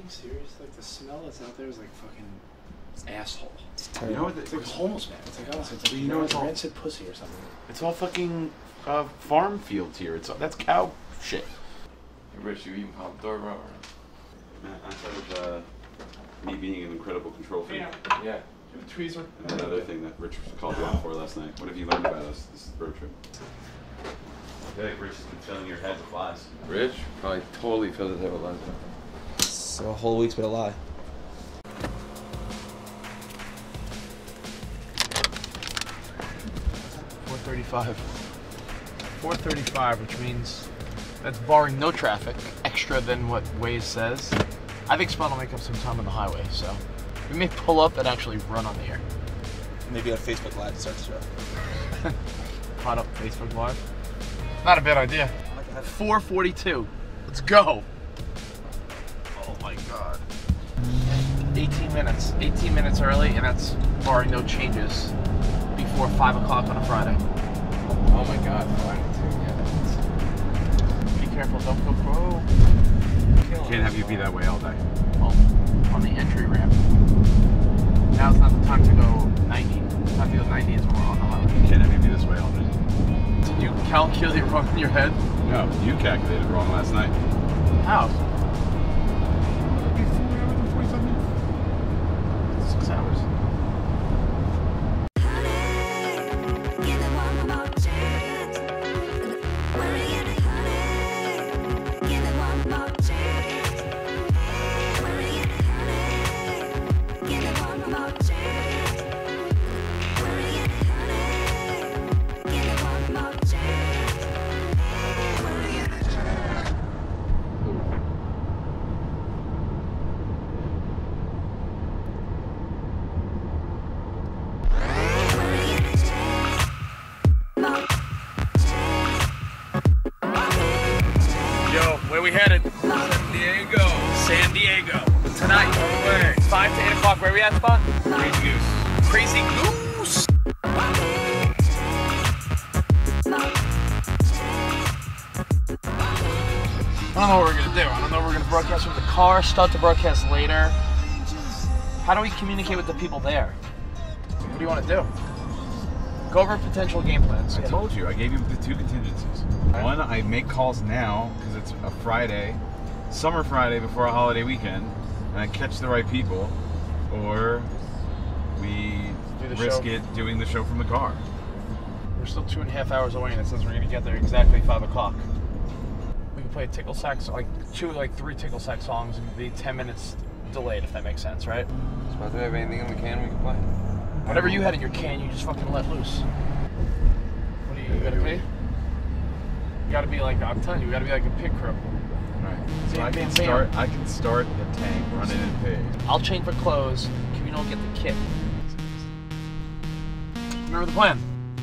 being serious? Like, the smell that's out there is like fucking asshole. It's terrible. You know what? It's like homeless, man. It's like, honestly, it's like, you know, it's all rancid pussy or something. It's all fucking farm fields here. That's cow shit. Hey, Rich, you eating Pomodoro? Man, outside of me being an incredible control freak. Yeah. Tweezer. And another thing that Rich called you out for last night. What have you learned about us this road trip? I feel like Rich has been filling your head with lies. Rich? Probably totally filled his head with lies. So a whole week's been a lie. $435, which means that's barring no traffic, extra than what Waze says. I think Spot will make up some time on the highway, so we may pull up and actually run on the air. Maybe on Facebook Live to start the show. Caught up Facebook Live. Not a bad idea. 4:42. Let's go. Oh my god. 18 minutes. 18 minutes early, and that's barring no changes before 5 o'clock on a Friday. Oh my god, Friday too, yeah. Be careful, don't go pro. Can't have you be that way all day. Well, on the entry ramp. Now's not the time to go 90. The time to go 90 is when we're on the highway. Can't have you be this way all day. Did you calculate wrong in your head? No, you calculated wrong last night. How? 45 minutes. 6 hours. Where we headed? San Diego. Tonight. 5 to 8 o'clock. Where we at, Spot? Crazy Goose. Crazy Goose. I don't know what we're gonna do. I don't know if we're gonna broadcast from the car, start the broadcast later. How do we communicate with the people there? What do you want to do? Go over potential game plans. I told you, I gave you the 2 contingencies. One, I make calls now because it's a Friday, summer Friday before a holiday weekend, and I catch the right people, or we risk it doing the show from the car. We're still 2.5 hours away, and it says we're gonna get there exactly 5 o'clock. We can play a tickle sax, like 3 tickle sax songs, and be 10 minutes delayed, if that makes sense, right? Spot, do we have anything in the can we can play? Whatever you had in your can, you just fucking let loose. What do you gotta pay? You gotta be like, I'm telling you, we gotta be like a pit crew. Right. So Bam, I can bam, bam. start the tank, run it and pay. I'll chain for clothes. Covino will get the kit. Remember the plan.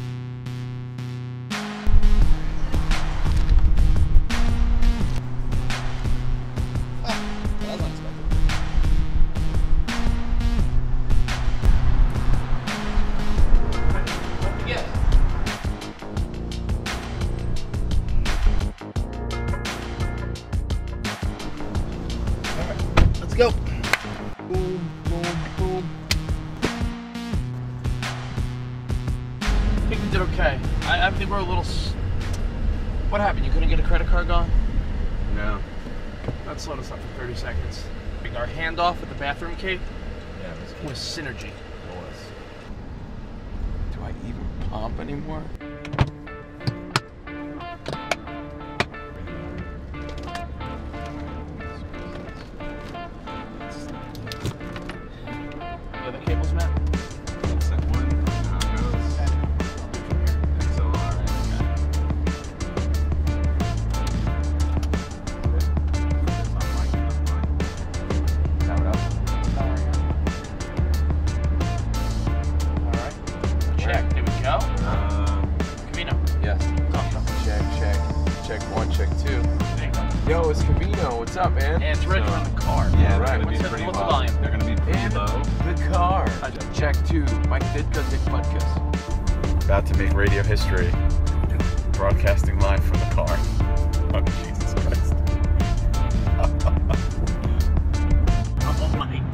Go. Boom, boom, boom. I think we did okay. I think we're a little... What happened? You couldn't get a credit card going? No. That slowed us up for 30 seconds. Our handoff with the bathroom key Yeah, was synergy. it was. Do I even pump anymore? Yeah, the cables, Matt? Set one, how it goes. XLR. Power up. Alright. Check. There we go. Covino. Yes. Check 1, check 2. There you go. Yo, it's Covino. What's up, man? And it's Rich in the car. Yeah, All right, they're going to what's be the- pretty what's the low. volume? They're going to be pretty In low. the car. Check 2. Mike Ditka, Dick Butkus. About to make radio history. Broadcasting live from the car. Oh, Jesus Christ.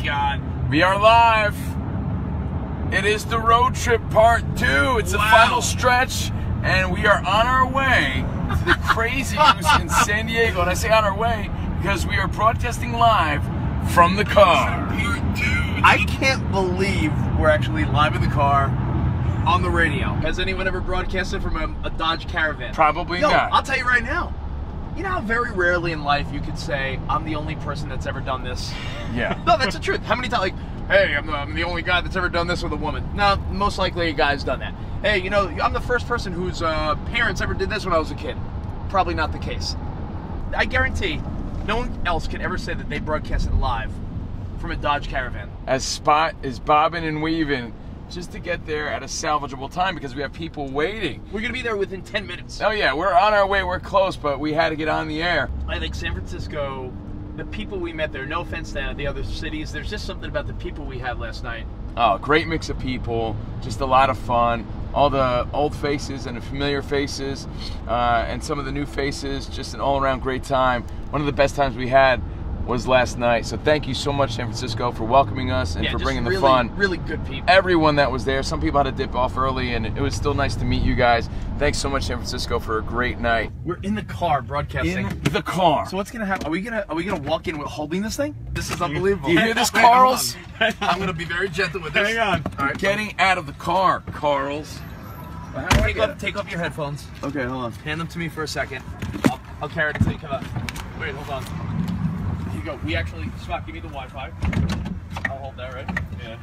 God. We are live. It is the road trip part 2. It's the final stretch, and we are on our way to the Crazy Goose in San Diego. And I say on our way because we are broadcasting live from the car. I can't believe we're actually live in the car on the radio. Has anyone ever broadcasted from a Dodge Caravan? Probably not. I'll tell you right now. You know how very rarely in life you could say, I'm the only person that's ever done this? Yeah. No, that's the truth. How many times, like, hey, I'm the only guy that's ever done this with a woman. No, most likely a guy's done that. Hey, you know, I'm the first person whose parents ever did this when I was a kid. Probably not the case. I guarantee no one else can ever say that they broadcasted live from a Dodge Caravan. As Spot is bobbing and weaving just to get there at a salvageable time because we have people waiting. We're going to be there within 10 minutes. Oh yeah, we're on our way, we're close, but we had to get on the air. I think San Francisco, the people we met there, no offense to the other cities, there's just something about the people we had last night. Oh, great mix of people, just a lot of fun. All the old faces and the familiar faces, and some of the new faces, just an all-around great time. One of the best times we had was last night. So thank you so much, San Francisco, for welcoming us and for bringing the fun. Really good people. Everyone that was there. Some people had to dip off early, and it was still nice to meet you guys. Thanks so much, San Francisco, for a great night. We're in the car broadcasting. In the car. So what's gonna happen? Are we gonna walk in with holding this thing? This is unbelievable. You hear this, Carls? I'm gonna be very gentle with this. Hang on. All right, Getting out of the car, Carls. Take off your headphones. Okay, hold on. Hand them to me for a second. I'll carry it until you come up. Wait, hold on. Here you go. We actually, Spot, give me the Wi-Fi. I'll hold that, right? Yeah.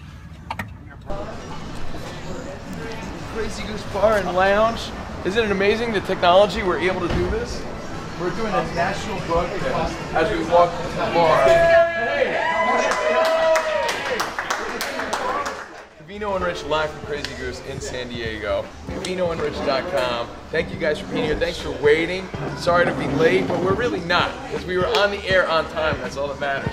Crazy Goose Bar and Lounge. Isn't it amazing the technology we're able to do this? We're doing a national broadcast as we walk into the bar. Covino and Rich live from Crazy Goose in San Diego. CovinoandRich.com. Thank you guys for being here. Thanks for waiting. Sorry to be late, but we're really not because we were on the air on time. That's all that matters.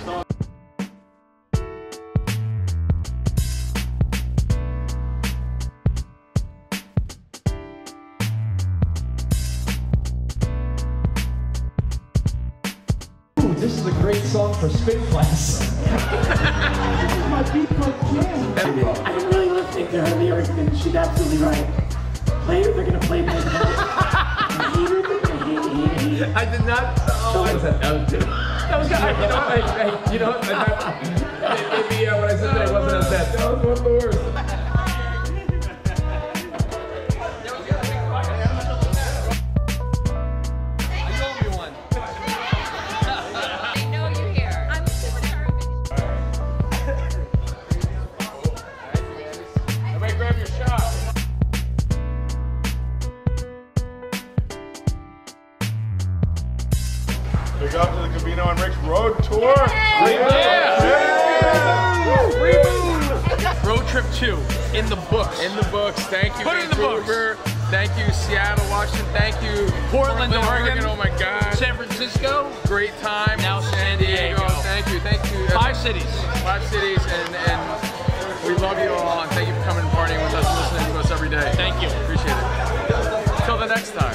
This is a great song for spin class. My beat jam. I didn't really listen to her lyrics, and she's absolutely right. Later, they're gonna play my I did not. Oh, that was good. That was good. You know what? Maybe when I said that, it wasn't as bad. That was one of the worst. Big up to the Covino and Rick's road tour. Road trip 2 in the books. In the books. Thank you, Put it in the Vancouver. Thank you, Seattle, Washington. Thank you, Portland, Oregon. Oh my God. San Francisco. Great time. Now San Diego. Thank you. 5 cities. 5 cities, and we love you all. And thank you for coming and partying with us and listening to us every day. Thank you. Appreciate it. Until the next time.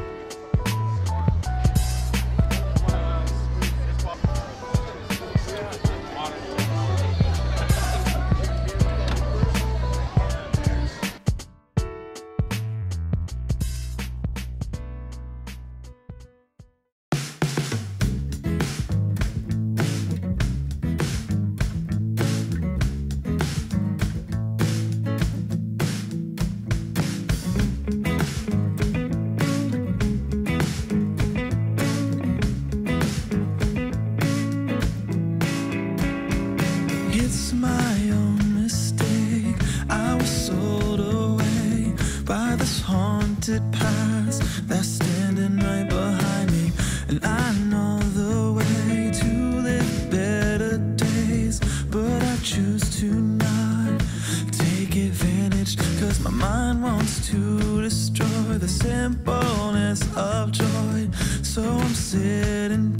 It's my own mistake. I was sold away by this haunted past that's standing right behind me. And I know the way to live better days, but I choose to not take advantage, 'cause my mind wants to destroy the simpleness of joy. So I'm sitting